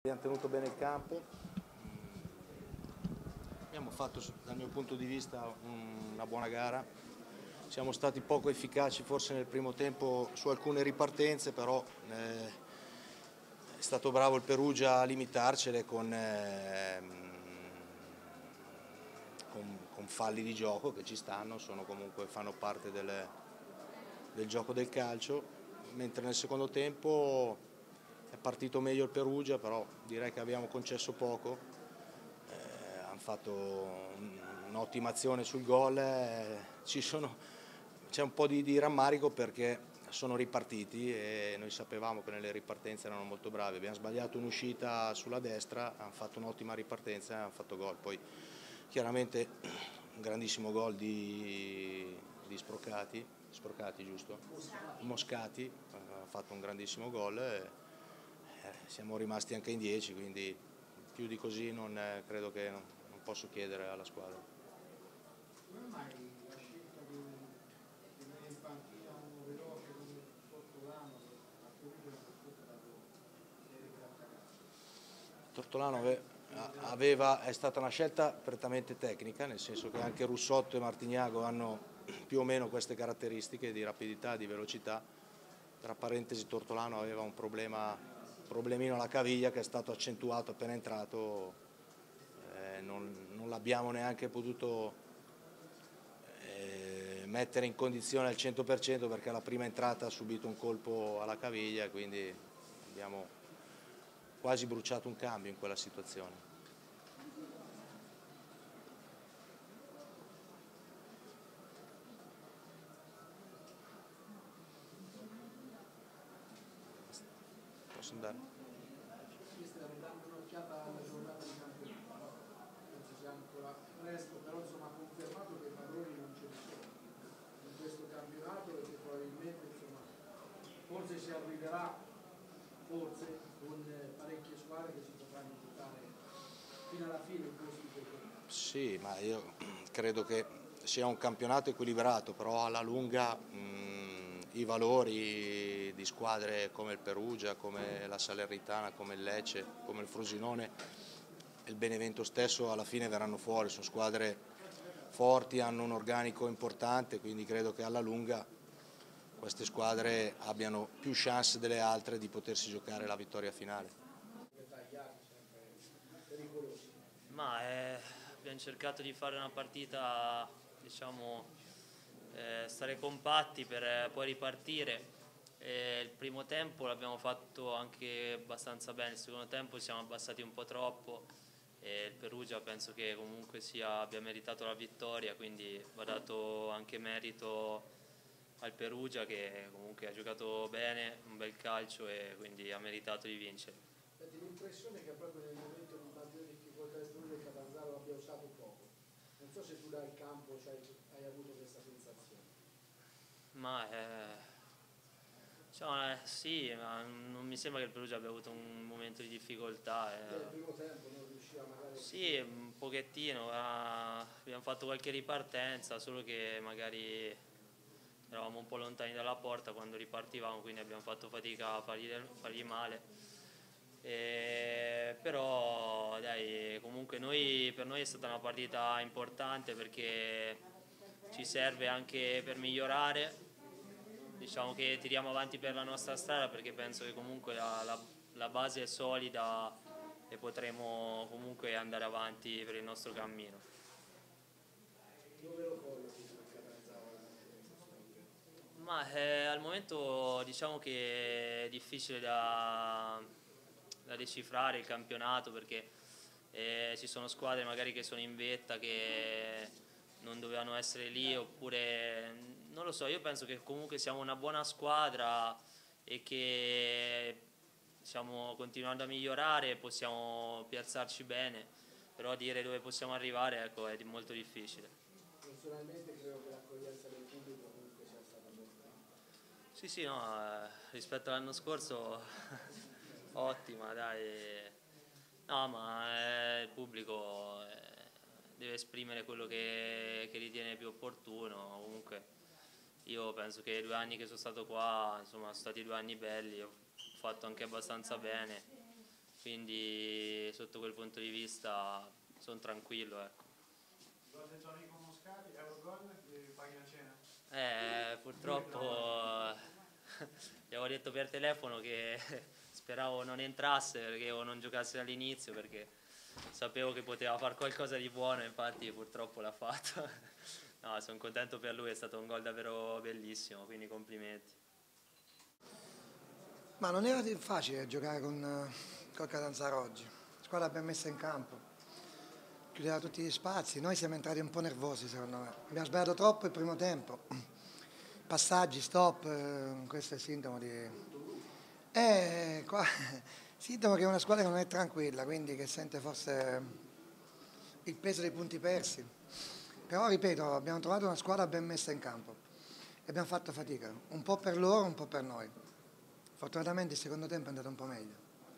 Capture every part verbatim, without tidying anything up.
Abbiamo tenuto bene il campo, abbiamo fatto dal mio punto di vista una buona gara, siamo stati poco efficaci forse nel primo tempo su alcune ripartenze, però eh, è stato bravo il Perugia a limitarcele con, eh, con, con falli di gioco che ci stanno, sono comunque, fanno parte del, del gioco del calcio, mentre nel secondo tempo è partito meglio il Perugia, però direi che abbiamo concesso poco, eh, hanno fatto un'ottima azione sul gol, eh, c'è un po' di, di rammarico perché sono ripartiti e noi sapevamo che nelle ripartenze erano molto bravi, abbiamo sbagliato un'uscita sulla destra, hanno fatto un'ottima ripartenza e hanno fatto gol, poi chiaramente un grandissimo gol di, di Sprocati, Sprocati giusto? Moscati, ha fatto un grandissimo gol. E, siamo rimasti anche in dieci, quindi più di così non, eh, credo che non, non posso chiedere alla squadra. Come mai la scelta di tenere in panchina uno veloce come Tortolano che a Perugia ha dato delle grattaglie? Tortolano aveva, è stata una scelta prettamente tecnica, nel senso che anche Russotto e Martignago hanno più o meno queste caratteristiche di rapidità, di velocità. Tra parentesi, Tortolano aveva un problema problemino alla caviglia che è stato accentuato appena entrato, eh, non, non l'abbiamo neanche potuto eh, mettere in condizione al cento per cento perché alla prima entrata ha subito un colpo alla caviglia, quindi abbiamo quasi bruciato un cambio in quella situazione. Posso andare? Sì, stiamo dando un'occhiata alla giornata di campionato, penso sia ancora presto, però insomma ha confermato che errori non ce ne sono in questo campionato e che probabilmente insomma forse si arriverà forse con parecchie squadre che si potranno buttare fino alla fine in questo campionato. Sì, ma io credo che sia un campionato equilibrato, però alla lunga mh, i valori di squadre come il Perugia, come la Salernitana, come il Lecce, come il Frosinone e il Benevento stesso alla fine verranno fuori, sono squadre forti, hanno un organico importante, quindi credo che alla lunga queste squadre abbiano più chance delle altre di potersi giocare la vittoria finale. Ma eh, abbiamo cercato di fare una partita, diciamo, eh, stare compatti per eh, poi ripartire. E il primo tempo l'abbiamo fatto anche abbastanza bene, il secondo tempo siamo abbassati un po' troppo e il Perugia penso che comunque sia, abbia meritato la vittoria, quindi va dato anche merito al Perugia che comunque ha giocato bene, un bel calcio e quindi ha meritato di vincere. Senti, l'impressione è che proprio nel momento di maggiore difficoltà del Perugia Catanzaro abbia usato poco. Non so se tu dal campo cioè, hai avuto questa sensazione. Ma eh, diciamo, eh, sì, ma non mi sembra che il Perugia abbia avuto un momento di difficoltà. Eh. Nel primo tempo non riusciva magari... Sì, un pochettino, ma abbiamo fatto qualche ripartenza, solo che magari eravamo un po' lontani dalla porta quando ripartivamo, quindi abbiamo fatto fatica a fargli, fargli male. E, però dai, comunque noi, per noi è stata una partita importante perché ci serve anche per migliorare, diciamo che tiriamo avanti per la nostra strada perché penso che comunque la, la, la base è solida e potremo comunque andare avanti per il nostro cammino. Dove lo collochi il Catanzaro? Ma eh, al momento diciamo che è difficile da, da decifrare il campionato perché eh, ci sono squadre magari che sono in vetta che non dovevano essere lì oppure non lo so, io penso che comunque siamo una buona squadra e che diciamo, continuando a migliorare possiamo piazzarci bene, però dire dove possiamo arrivare ecco, è molto difficile. Personalmente credo che l'accoglienza del pubblico comunque sia stata molto. Sì, sì, no, eh, rispetto all'anno scorso ottima, dai. No, ma eh, il pubblico eh, deve esprimere quello che, che ritiene più opportuno. Comunque io penso che i due anni che sono stato qua, insomma, sono stati due anni belli, ho fatto anche abbastanza bene quindi sotto quel punto di vista sono tranquillo. Ecco. Gol del tuo amico Moscati, Eurogol, e paghi la cena? Eh, purtroppo gli avevo detto per telefono che speravo non entrasse perché o non giocasse dall'inizio, perché sapevo che poteva fare qualcosa di buono, infatti purtroppo l'ha fatto. No, sono contento per lui, è stato un gol davvero bellissimo, quindi complimenti. Ma non era facile giocare con, con Catanzaro oggi, la squadra ben messa in campo, chiudeva tutti gli spazi, noi siamo entrati un po' nervosi secondo me, abbiamo sbagliato troppo il primo tempo, passaggi, stop, eh, questo è sintomo di... Eh, qua, sintomo che è una squadra che non è tranquilla, quindi che sente forse il peso dei punti persi, però ripeto, abbiamo trovato una squadra ben messa in campo e abbiamo fatto fatica, un po' per loro, un po' per noi. Fortunatamente il secondo tempo è andato un po' meglio,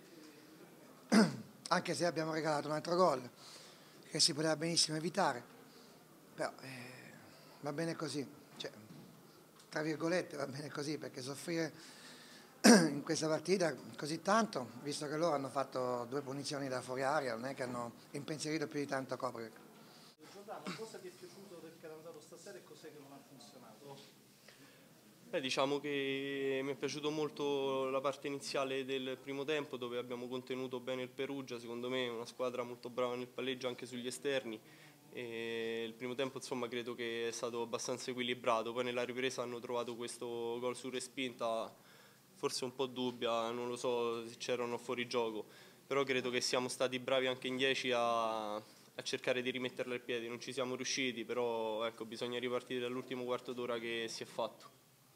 anche se abbiamo regalato un altro gol che si poteva benissimo evitare, però eh, va bene così, cioè, tra virgolette va bene così, perché soffrire in questa partita così tanto, visto che loro hanno fatto due punizioni da fuori aria, non è che hanno impensierito più di tanto Koprivic. Giordano, cosa ti è piaciuto del Catanzaro stasera e cos'è che non ha funzionato? Beh, diciamo che mi è piaciuto molto la parte iniziale del primo tempo, dove abbiamo contenuto bene il Perugia, secondo me è una squadra molto brava nel palleggio anche sugli esterni, e il primo tempo insomma credo che è stato abbastanza equilibrato, poi nella ripresa hanno trovato questo gol su respinta forse un po' dubbia, non lo so se c'erano fuori gioco, però credo che siamo stati bravi anche in dieci a, a cercare di rimetterla ai piedi, non ci siamo riusciti, però ecco, bisogna ripartire dall'ultimo quarto d'ora che si è fatto.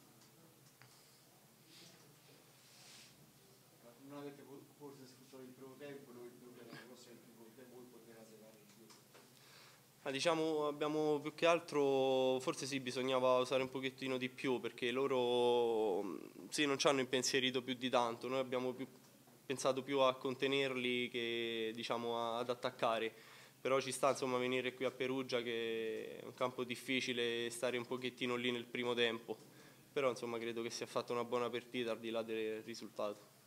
Non avete forse sfruttato il primo tempo, dove la prossima il primo tempo voi poteva segnare di più? Ma diciamo abbiamo più che altro, forse sì, bisognava usare un pochettino di più, perché loro sì, non ci hanno impensierito più di tanto, noi abbiamo più, pensato più a contenerli che diciamo ad attaccare, però ci sta insomma venire qui a Perugia che è un campo difficile, stare un pochettino lì nel primo tempo, però insomma credo che sia fatta una buona partita al di là del risultato.